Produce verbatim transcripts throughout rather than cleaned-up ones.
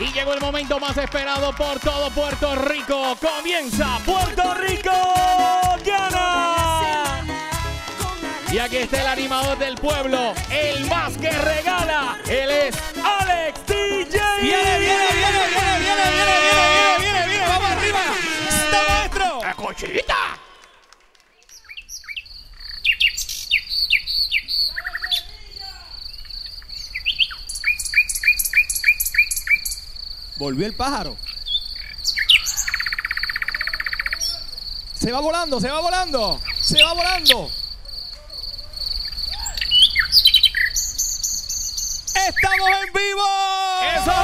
Y llegó el momento más esperado por todo Puerto Rico. Comienza Puerto Rico Gana. Y aquí está el animador del pueblo, el más que regala. Él es Alex D J. Viene, viene, viene, viene, viene, viene, viene, viene, viene, viene. Vamos arriba. Está maestro. ¡La cochita! Volvió el pájaro. Se va volando, se va volando. Se va volando. ¡Estamos en vivo! ¡Eso!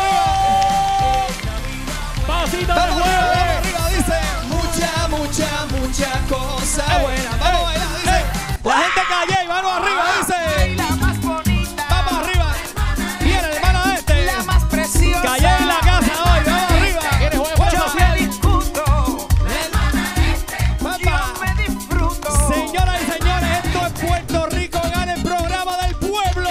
¡Pasito de Vamos juego! arriba, arriba, dice. Mucha, mucha, mucha cosa buena. Vamos a bailar, dice. La gente calle y mano arriba, dice. La más bonita. Vamos arriba. Viene el hermano este. La más preciosa. Calle en la casa hoy. Vamos arriba. ¿Quieres juego Mucho Yo social? me discuto. Papá. Yo me disfruto. Señoras y señores, esto es Puerto Rico Gana, el programa del pueblo.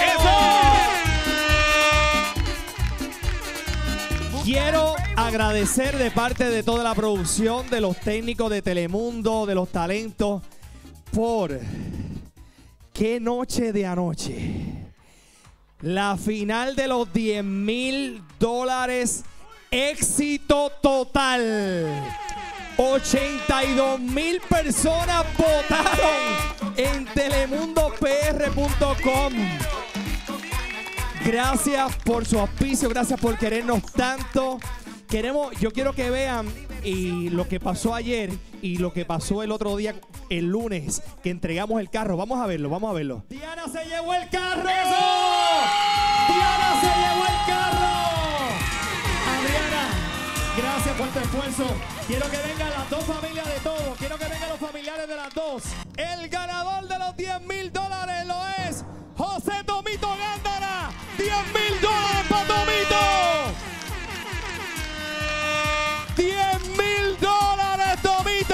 Quiero agradecer de parte de toda la producción, de los técnicos de Telemundo, de los talentos, por qué noche de anoche. La final de los diez mil dólares, éxito total. ochenta y dos mil personas votaron en telemundo p r punto com. Gracias por su auspicio, gracias por querernos tanto. Queremos, yo quiero que vean y lo que pasó ayer y lo que pasó el otro día, el lunes, que entregamos el carro. Vamos a verlo, vamos a verlo. Diana se llevó el carro. Diana se llevó el carro. Adriana, gracias por tu esfuerzo. Quiero que vengan las dos familias de todos. Quiero que vengan los familiares de las dos. El ganador de los diez mil dólares lo es José Tomito Gándara. diez mil dólares para Tomito. diez mil dólares, Tomito.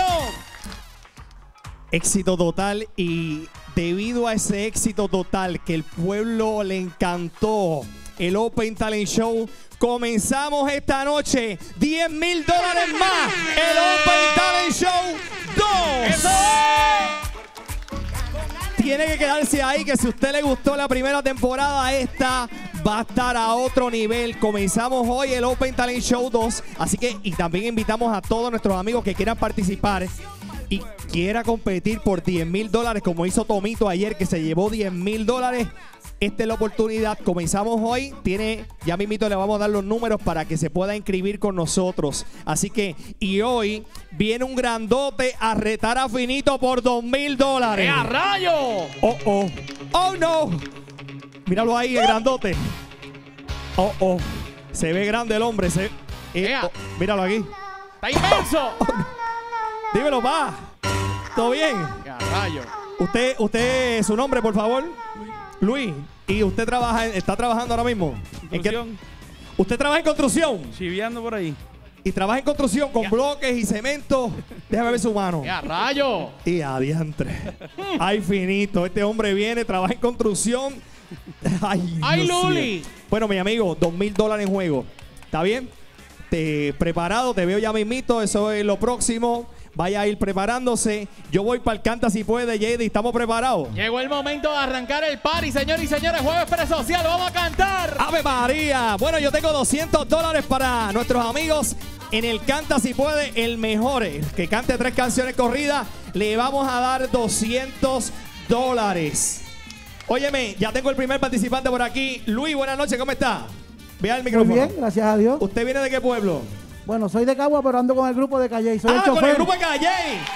Éxito total, y debido a ese éxito total que el pueblo le encantó el Open Talent Show, comenzamos esta noche diez mil dólares más. El Open Talent Show dos. ¡Eso es! Tiene que quedarse ahí, que si a usted le gustó la primera temporada, esta va a estar a otro nivel. Comenzamos hoy el Open Talent Show dos, así que, y también invitamos a todos nuestros amigos que quieran participar y quiera competir por diez mil dólares, como hizo Tomito ayer, que se llevó diez mil dólares. Esta es la oportunidad. Comenzamos hoy. Tiene, ya mismito le vamos a dar los números para que se pueda inscribir con nosotros. Así que, y hoy viene un grandote a retar a Finito por dos mil dólares. ¡Eh, a rayo! Oh, oh. Oh, no. Míralo ahí, el grandote. Oh, oh. Se ve grande el hombre. Se, eh, oh, míralo aquí. ¡Está inmenso! Dímelo, pa. ¿Todo bien? ¡Eh, a rayo! Usted, usted, su nombre, por favor. Luis. ¿Y usted trabaja, está trabajando ahora mismo? ¿En qué? ¿Usted trabaja en construcción? Chiviando por ahí. Y trabaja en construcción con Ya. bloques y cemento. Déjame ver su mano. ¡Eh, a rayo! Y adiantre. Ay, Finito. Este hombre viene, trabaja en construcción. Ay, ¡Ay, Dios Luli! mío. Bueno, mi amigo, dos mil dólares en juego. ¿Está bien? Te, preparado, te veo ya mismito. Eso es lo próximo. Vaya a ir preparándose. Yo voy para el Canta Si Puede, J D. ¿Estamos preparados? Llegó el momento de arrancar el party, señores y señores. Jueves presocial, vamos a cantar. ¡Ave María! Bueno, yo tengo doscientos dólares para nuestros amigos en el Canta Si Puede, el mejor. El que cante tres canciones corridas, le vamos a dar doscientos dólares. Óyeme, ya tengo el primer participante por aquí. Luis, buenas noches, ¿cómo está? Vea el micrófono. Muy bien, gracias a Dios. ¿Usted viene de qué pueblo? Bueno, soy de Cagua, pero ando con el grupo de Calle. Soy ah, el chofer. con el grupo de Calle.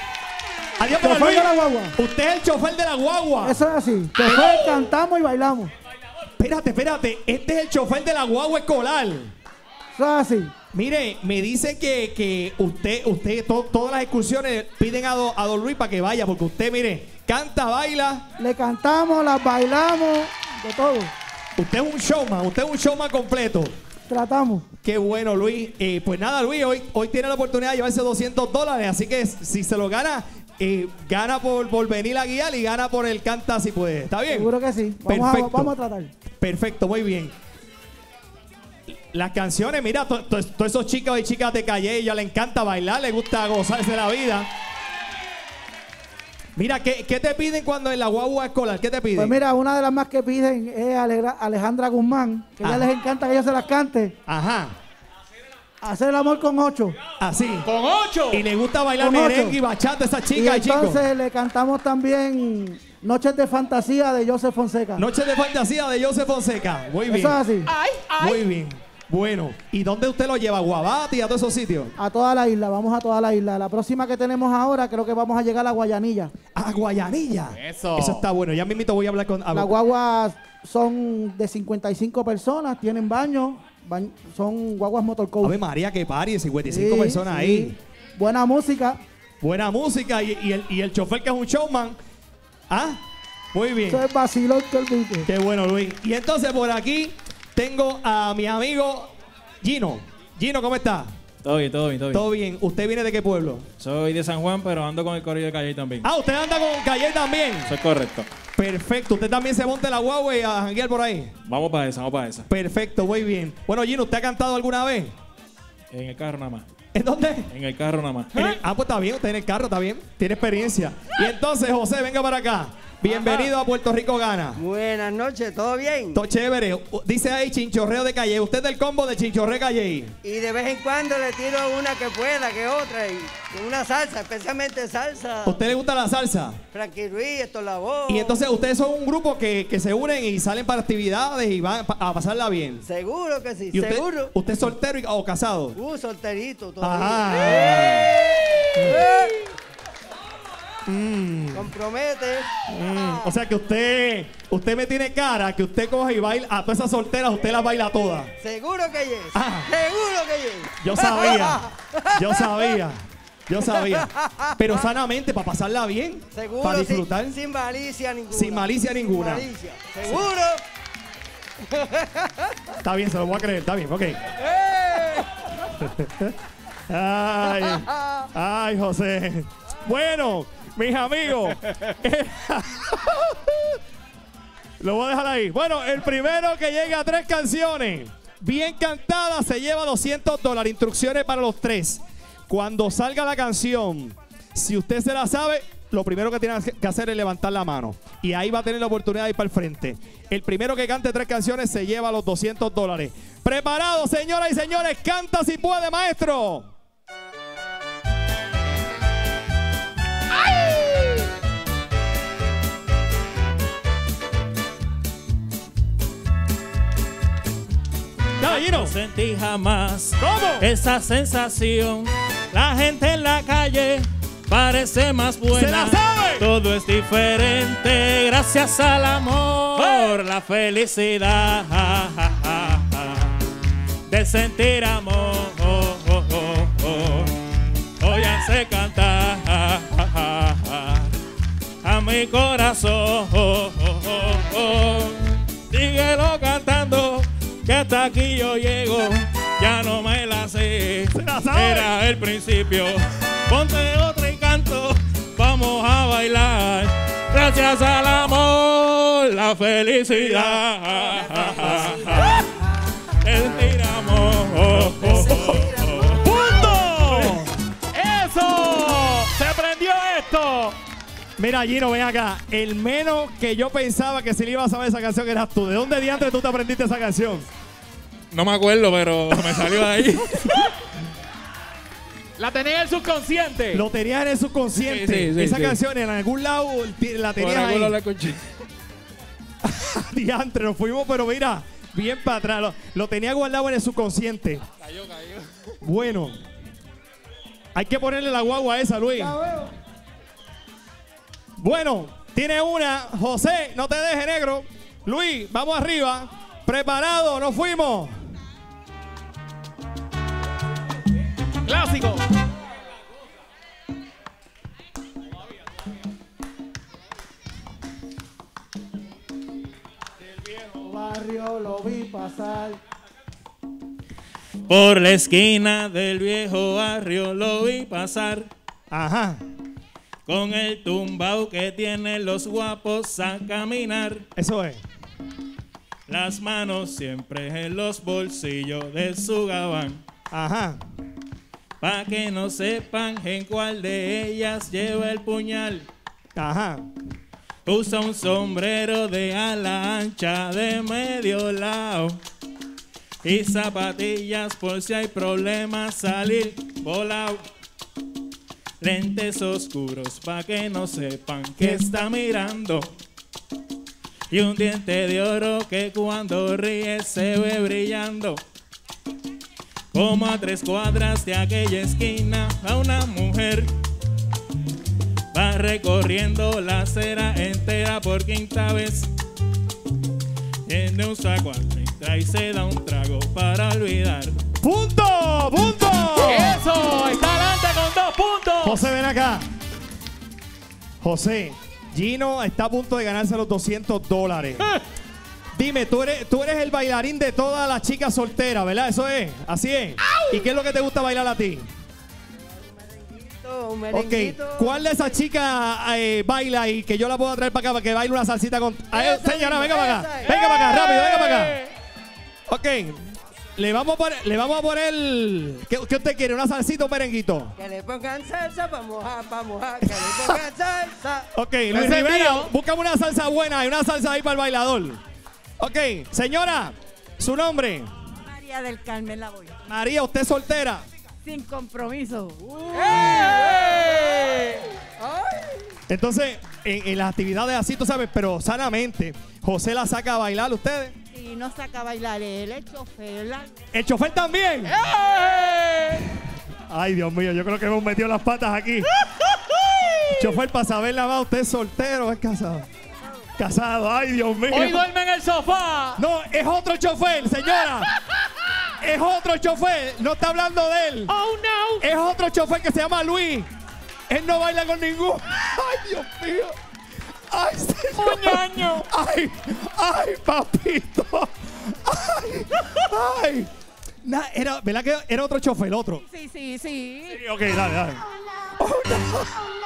Adiós, pero Chofer Luis, de la guagua. usted es el chofer de la guagua. Eso es así. Chofer, cantamos y bailamos. Espérate, espérate. Este es el chofer de la guagua escolar. Eso es así. Mire, me dice que, que usted, usted to, todas las excursiones piden a, do, a Don Luis para que vaya, porque usted, mire, canta, baila. Le cantamos, las bailamos, de todo. Usted es un showman, usted es un showman completo. Tratamos. Qué bueno, Luis. Eh, pues nada, Luis, hoy, hoy tiene la oportunidad de llevarse doscientos dólares, así que si se lo gana, eh, gana por, por venir a guiar y gana por el Canta Si Puede. ¿Está bien? Seguro que sí. Vamos, a, Perfecto. vamos a tratar. Perfecto, muy bien. Las canciones, mira, todos to, to esos chicos y chicas de Calle, ella le encanta bailar, le gusta gozarse la vida. Mira, ¿qué, ¿qué te piden cuando en la guagua escolar? ¿Qué te piden? Pues mira, una de las más que piden es Alegra- Alejandra Guzmán, que a ella les encanta que ella se las cante. Ajá. Hacer el amor con ocho. Así. ¡Con ocho! Y le gusta bailar Con merengue ocho. y bachata a esas Y chicas y, chicos. entonces le cantamos también Noches de Fantasía de Joseph Fonseca. Noche de fantasía de Joseph Fonseca. Muy bien. Eso es así. ¡Ay, ay! Muy bien. Bueno, ¿y dónde usted lo lleva? ¿A Guabate y a todos esos sitios? A toda la isla, vamos a toda la isla. La próxima que tenemos ahora, creo que vamos a llegar a Guayanilla. A Guayanilla. Eso. Eso está bueno. Ya mismito voy a hablar con... a- Las guaguas son de cincuenta y cinco personas, tienen baño, ba- son guaguas motorcoach. Ave María, que pari, cincuenta y cinco Sí, personas sí. ahí. Buena música. Buena música y, y el, y el chofer que es un showman. ¿Ah? Muy bien. Eso es vacilón que el buque. Qué bueno, Luis. Y entonces por aquí tengo a mi amigo Gino. Gino, ¿cómo está? Todo bien, todo bien, todo bien. ¿Todo bien? ¿Usted viene de qué pueblo? Soy de San Juan, pero ando con el corillo de Calle también. Ah, usted anda con Calle también. Eso es correcto. Perfecto. ¿Usted también se monta en la guagua y a janguear por ahí? Vamos para esa, vamos para esa. Perfecto, muy bien. Bueno, Gino, ¿usted ha cantado alguna vez? En el carro nada más. ¿En dónde? En el carro nada más. En el- ah, pues está bien, usted en el carro, está bien. Tiene experiencia. Y entonces, José, venga para acá. Bienvenido a Puerto Rico Gana. Buenas noches, ¿todo bien? Todo chévere. U- Dice ahí Chinchorreo de Calle. Usted es del combo de Chinchorreo Calle. Y de vez en cuando le tiro una que pueda, que otra, y, y una salsa, especialmente salsa. ¿A usted le gusta la salsa? Frankie Ruiz, esto la voz. Y entonces ustedes son un grupo que, que se unen y salen para actividades y van pa- a pasarla bien. Seguro que sí, ¿Y usted, seguro. usted es soltero y- o casado? Uh, solterito Ajá. todavía. Mm. Compromete. Mm. O sea que usted usted me tiene cara que usted coge y baila a todas esas solteras, usted las baila todas. Seguro que yes. Ah. Seguro que yes. Yo sabía, yo sabía, yo sabía. Pero sanamente, para pasarla bien, Seguro. para sin- disfrutar, Sin, malicia ninguna. sin malicia ninguna. Sin malicia. Seguro. Está bien, se lo voy a creer, está bien, ok. ¡Eh! Ay, ay, José. Bueno, mis amigos. Lo voy a dejar ahí. Bueno, el primero que llegue a tres canciones bien cantadas se lleva doscientos dólares. Instrucciones para los tres. Cuando salga la canción, si usted se la sabe, lo primero que tiene que hacer es levantar la mano. Y ahí va a tener la oportunidad de ir para el frente. El primero que cante tres canciones se lleva los doscientos dólares. Preparados, señoras y señores. Canta si puede, maestro. Dale, Gino. No sentí jamás ¿Cómo? esa sensación. La gente en la calle parece más buena. ¡Se la sabe! Todo es diferente gracias al amor, la felicidad de sentir amor. Óyanse cantar a mi corazón. Síguelo cantando, que hasta aquí yo llego. Ya no me la sé, Se la sabe. era el principio. Ponte otra y canto, vamos a bailar. Gracias al amor, la felicidad. Sentir amor. ¡Punto! ¡Eso! ¡Se prendió esto! Mira, Gino, ven acá. El menos que yo pensaba que se le iba a saber esa canción eras tú. ¿De dónde diantre tú te aprendiste esa canción? No me acuerdo, pero me salió de ahí. La tenía en el subconsciente. Lo tenías en el subconsciente. Sí, sí, sí, esa sí. canción en algún lado ti- la Por tenías algo ahí. lo la escuché. Diantre, nos fuimos, pero mira, bien para atrás. Lo, lo tenía guardado en el subconsciente. Cayó, cayó. Bueno, hay que ponerle la guagua a esa, Luis. Ya veo. Bueno, tiene una. José, no te dejes, negro. Luis, vamos arriba. Preparado, nos fuimos. Clásico. Barrio lo vi pasar. Por la esquina del viejo barrio lo vi pasar. Ajá. Con el tumbao que tienen los guapos a caminar. Eso es. Las manos siempre en los bolsillos de su gabán. Ajá. Pa' que no sepan en cuál de ellas lleva el puñal. Ajá. Usa un sombrero de ala ancha de medio lado. Y zapatillas por si hay problemas salir volado. Lentes oscuros pa' que no sepan que está mirando. Y un diente de oro que cuando ríe se ve brillando. Como a tres cuadras de aquella esquina a una mujer va recorriendo la acera entera por quinta vez. Tiene un saco y se da un trago para olvidar. ¡Punto! ¡Punto! Eso, está adelante con dos puntos. José, ven acá. José, Gino está a punto de ganarse los doscientos dólares. Dime, tú eres, tú eres el bailarín de todas las chicas solteras, ¿verdad? Eso es, así es. ¡Au! ¿Y qué es lo que te gusta bailar a ti? Un Ok, merenguito. ¿cuál de esas chicas eh, baila y que yo la puedo traer para acá para que baile una salsita con... Ay, Esa señora, misma, venga para acá. esa es. Venga para acá, rápido, venga para acá. Ok, le vamos a poner, le vamos a poner... ¿Qué, qué usted quiere? ¿Una salsita o un merenguito? Que le pongan salsa para mojar, para mojar. Que le pongan salsa. Ok, Luis Ese es Rivera, mío. búscame una salsa buena y una salsa ahí para el bailador. Ok, señora, su nombre. María del Carmen la voy. María, usted es soltera. Sin compromiso. Entonces, en, en las actividades así, tú sabes, pero sanamente, José la saca a bailar ustedes. Y no saca a bailar él, el chofer. la- El chofer también. Ay, Dios mío, yo creo que hemos metido las patas aquí. Chofer, para saber nada más, ¿usted es soltero o es casado? Casado, ay, Dios mío. Hoy duerme en el sofá. No, es otro chofer, señora. Es otro chofer, no está hablando de él. Oh, no. Es otro chofer que se llama Luis. Él no baila con ninguno. Ay, Dios mío. Ay, señor. Muñaño. Ay, ay, papito. Ay, ay. Nah, era, ¿verdad que era otro chofer, otro? Sí, sí, sí. Sí, ok, dale, dale. Oh, no.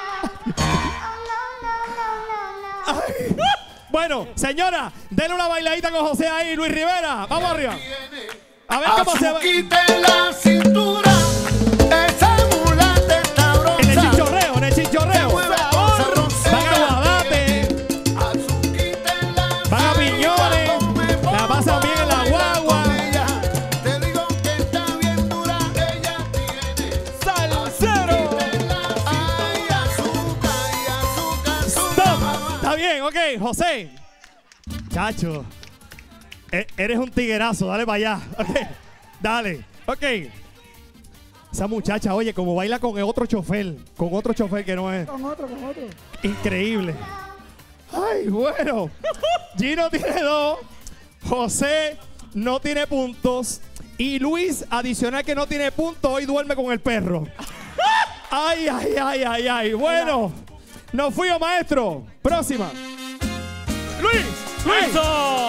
Ay. Bueno, señora, denle una bailadita con José ahí, Luis Rivera. Vamos arriba. A ver cómo se va. Azuquita en la cintura, esa mulata está En el bronza. chichorreo, en el chichorreo. Mueve esa roseta. Van a Guadate, Azuquita en la van a Piñones, la pasan bien en la guagua. Te digo que está bien dura, ella tiene Salsero. ay, azúcar y azúcar, Stop. azúcar. Está bien, ok, José. Chacho, e- eres un tiguerazo, dale para allá. Ok, dale, ok. Esa muchacha, oye, como baila con el otro chofer, con otro chofer que no es. Con otro, con otro. Increíble. Ay, bueno. Gino tiene dos. José no tiene puntos. Y Luis, adicional que no tiene puntos, hoy duerme con el perro. Ay, ay, ay, ay, ay. Bueno, nos fuimos, maestro. Próxima. Luis, Luis. Eso.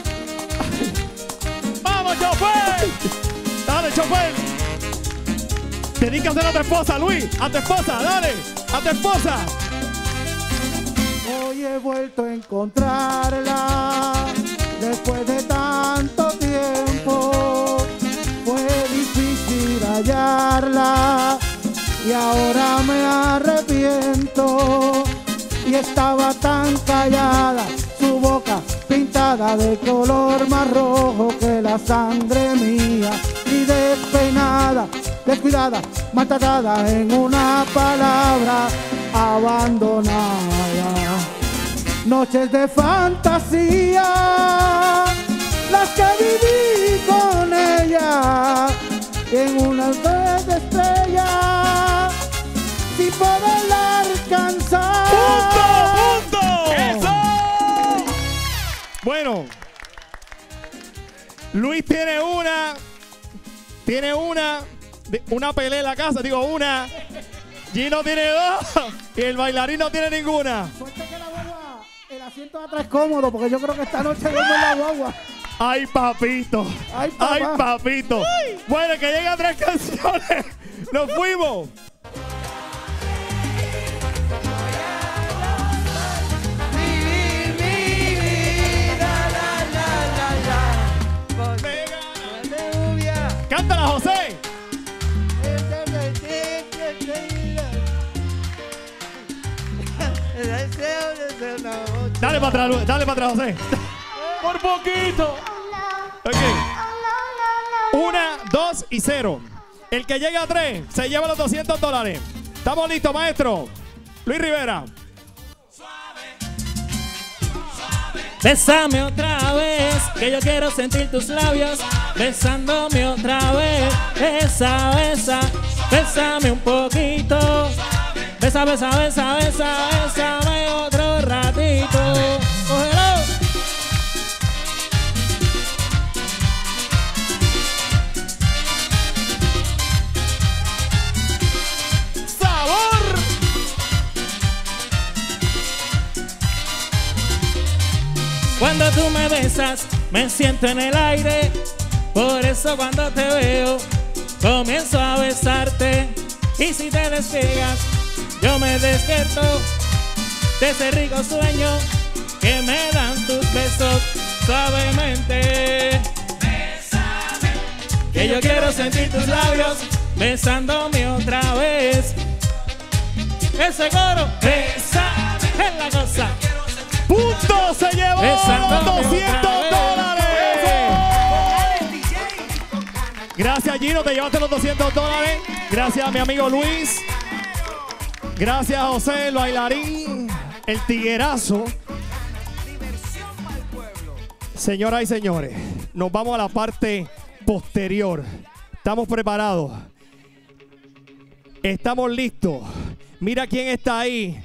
Vamos, chofer. Dale, chofer. Tienes que hacer a tu esposa, Luis. A tu esposa, dale. A tu esposa. Hoy he vuelto a encontrarla después de tanto tiempo. Fue difícil hallarla y ahora me arrepiento. Y estaba tan callada, su boca pintada de color más rojo que la sangre mía. Y despeinada, descuidada, maltratada, en una palabra, abandonada. Noches de fantasía, las que viví con ella, en una vez de estrella, sin poderla alcanzar. ¡Punto, punto! Eso. Bueno, Luis tiene una, tiene una, de- una pelea en la casa, digo una. Gino tiene dos y el bailarín no tiene ninguna. Suerte que la guagua, el asiento de atrás es cómodo, porque yo creo que esta noche duermo en la guagua. Ay, papito. Ay, papá. Ay, papito. Bueno, que llegan tres canciones. Nos fuimos. Vivir mi vida, la, la, la, la. para atrás, dale para atrás, José. Por poquito. Ok. Una, dos y cero. El que llegue a tres se lleva los doscientos dólares. ¿Estamos listos, maestro? Luis Rivera. Bésame otra vez, que yo quiero sentir tus labios besándome otra vez. Besa, besa, bésame un poquito. Besa, besa, besa, besa, bésame otro ratito. Cógelo. ¡Sabor! Cuando tú me besas, me siento en el aire. Por eso cuando te veo, comienzo a besarte. Y si te despegas, yo me despierto de ese rico sueño que me dan tus besos suavemente. Bésame, que yo quiero sentir tus labios besándome otra vez. Ese coro, bésame, es la cosa. Punto, se llevó Besándome doscientos otra vez. dólares. Gracias, Gino, te llevaste los doscientos dólares. Gracias a mi amigo Luis. Gracias, José, el bailarín, el tiguerazo. Señoras y señores, nos vamos a la parte posterior. Estamos preparados. Estamos listos. Mira quién está ahí.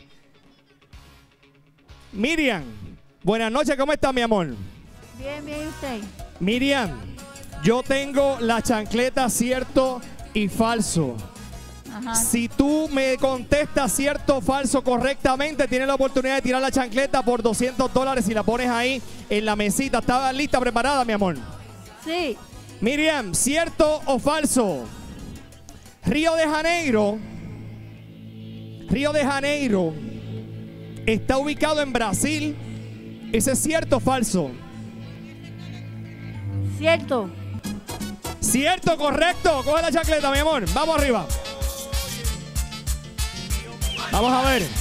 Miriam, buenas noches, ¿cómo está, mi amor? Bien, bien, usted. Miriam, yo tengo la chancleta cierto y falso. Ajá. Si tú me contestas cierto o falso correctamente, tienes la oportunidad de tirar la chancleta por doscientos dólares y la pones ahí en la mesita. ¿Estás lista, preparada, mi amor? Sí. Miriam, ¿cierto o falso? Río de Janeiro, Río de Janeiro está ubicado en Brasil. ¿Ese es cierto o falso? Cierto. Cierto, correcto. Coge la chancleta, mi amor. Vamos arriba. Vamos a ver.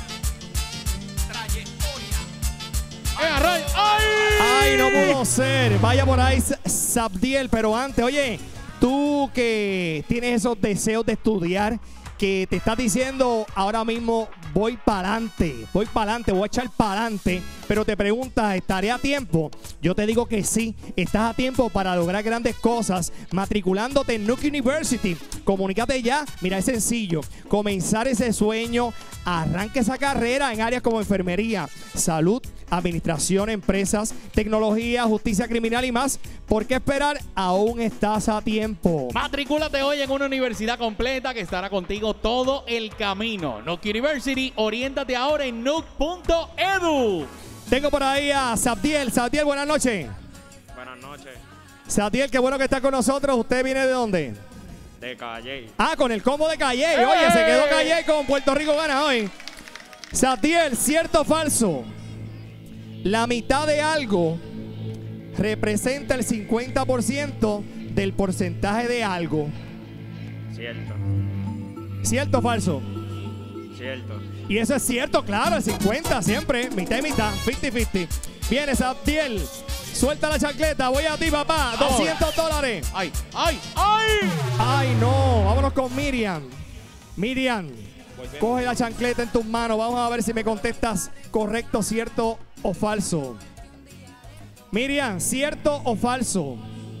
¡Ay! Ay, no pudo ser. Vaya por ahí, Sabdiel. Pero antes, oye, tú que tienes esos deseos de estudiar, que te estás diciendo ahora mismo, voy para adelante, voy para adelante, voy a echar para adelante, pero te preguntas, ¿estaré a tiempo? Yo te digo que sí, estás a tiempo para lograr grandes cosas matriculándote en Nuke University. Comunícate ya, mira, es sencillo, comenzar ese sueño, arranque esa carrera en áreas como enfermería, salud, administración, empresas, tecnología, justicia criminal y más. ¿Por qué esperar? Aún estás a tiempo. Matricúlate hoy en una universidad completa que estará contigo todo el camino. Nuke University, oriéntate ahora en nuke punto edu. Tengo por ahí a Sabdiel. Sabdiel, buenas noches. Buenas noches, Sabdiel, qué bueno que está con nosotros. ¿Usted viene de dónde? de Calle. Ah, con el combo de Calle. Oye, se quedó Calle con Puerto Rico gana hoy. Sabdiel, ¿cierto o falso? La mitad de algo representa el cincuenta por ciento del porcentaje de algo. Cierto, ¿Cierto o falso? cierto. Y eso es cierto, claro, el cincuenta siempre, mitad y mitad, cincuenta cincuenta. Viene Sabdiel, suelta la chancleta, voy a ti, papá, doscientos dólares. ¡Ay! ¡Ay! ¡Ay! Ay, no, vámonos con Miriam. Miriam, coge la chancleta en tus manos, vamos a ver si me contestas correcto, cierto o falso. Miriam, ¿cierto o falso?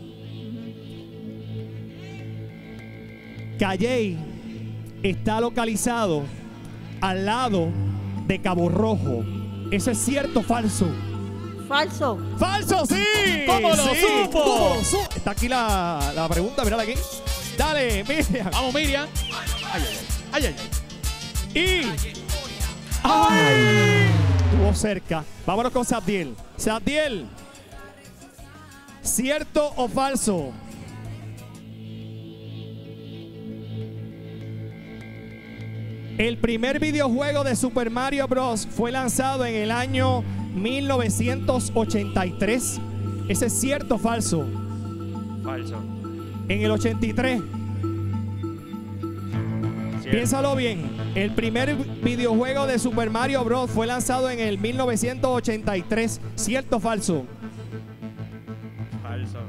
Calley está localizado al lado de Cabo Rojo. ¿Eso es cierto o falso? Falso. ¡Falso, sí! ¿Cómo lo Sí. supo? ¿Cómo lo supo? Está aquí la, la pregunta, mírala aquí. Dale, Miriam. Vamos, Miriam. ¡Ay, ay, ay! ¡Ay, ay, ay! Y... ¡Ay! Estuvo cerca. Vámonos con Sabdiel. Sabdiel, ¿cierto o falso? El primer videojuego de Super Mario Bros. Fue lanzado en el año mil novecientos ochenta y tres. ¿Ese es cierto o falso? Falso. En el ochenta y tres. Cierto. Piénsalo bien. El primer videojuego de Super Mario Bros. Fue lanzado en el mil novecientos ochenta y tres. ¿Cierto o falso? Falso.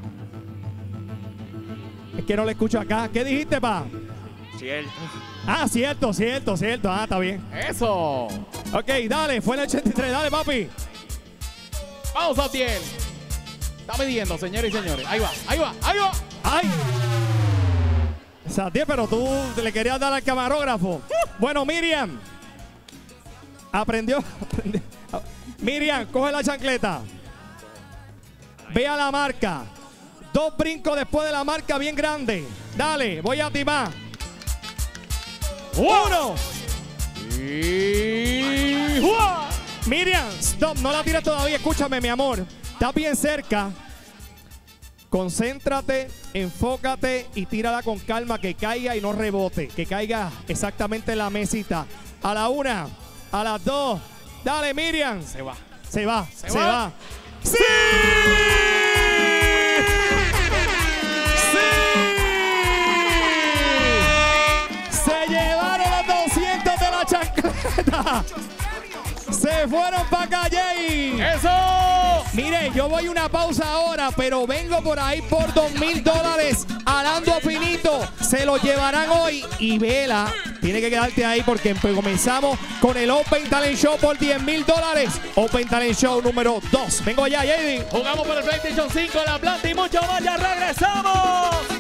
Es que no le escucho acá. ¿Qué dijiste, pa? Cierto. Ah, cierto, cierto, cierto. Ah, está bien. Eso. Ok, dale, fue en el ochenta y tres. Dale, papi. Vamos, Abdiel. Está midiendo, señores y señores. Ahí va, ahí va, ahí va. ¡Ay! Satiel, pero tú le querías dar al camarógrafo. Bueno, Miriam. Aprendió. aprendió. Miriam, coge la chancleta. Ve a la marca. Dos brincos después de la marca bien grande. Dale, voy a timar. Uno. Y... ¡Jua! Miriam, stop, no la tires todavía. Escúchame, mi amor. Estás bien cerca. Concéntrate, enfócate y tírala con calma, que caiga y no rebote. Que caiga exactamente en la mesita. A la una, a las dos. Dale, Miriam. Se va. Se va, Se se, va. va. ¡Sí! ¡Sí! Se llevaron los doscientos de la chancleta. Se fueron para Calle. ¡Eso! Mire, yo voy a una pausa ahora, pero vengo por ahí por dos mil dólares. Alando finito. Se lo llevarán hoy. Y Vela, tiene que quedarte ahí porque comenzamos con el Open Talent Show por diez mil dólares. Open Talent Show número dos. Vengo allá, J D. Jugamos por el PlayStation cinco, la planta y mucho más. Ya regresamos.